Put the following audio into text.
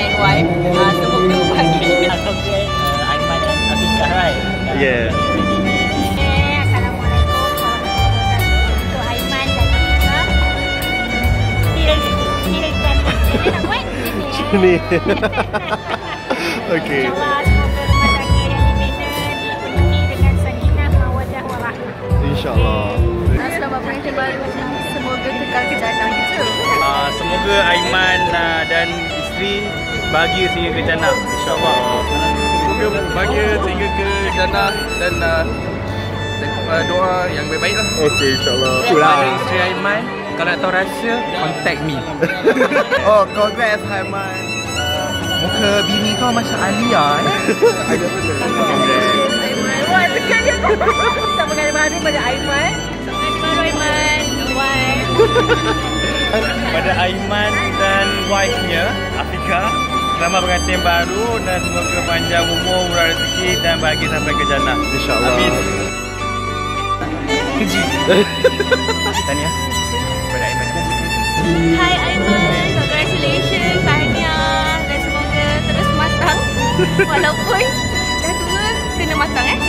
and wife. Semoga bahagia. Aiman dan Afiqah, right? Yeah. Assalamualaikum warahmatullahi wabarakatuh. Untuk Aiman dan Afiqah. Dia nak buat Sini. Okey. InsyaAllah semoga rumah tangga yang dibina dipenuhi dengan sakinah, mawaddah, warahmah. InsyaAllah. Selamat pengantin baru. Semoga kekal kejayaan kita. Semoga Aiman dan isteri bahagia sehingga ke jannah, insyaAllah. Semoga bahagia sehingga ke jannah dan doa yang baik-baik lah. Okey, insyaAllah. Kepada isteri Aiman, kalau nak tahu rahsia, contact me. Oh, congrats Aiman. Muka bini kau macam Alia Wah, dekat dia. Sama dengan baru pada Aiman. Sama dengan baru Aiman. Wife. Pada Aiman dan wife-nya, Afiqah, selamat pengantin baru dan semoga panjang umur, murah rezeki dan bahagia sampai ke jannah. InsyaAllah. Amin. Keji. Tahniah kepada Aiman. Hai Aiman, congratulations, tahniah dan semoga terus matang. Walaupun dah tua, kena matang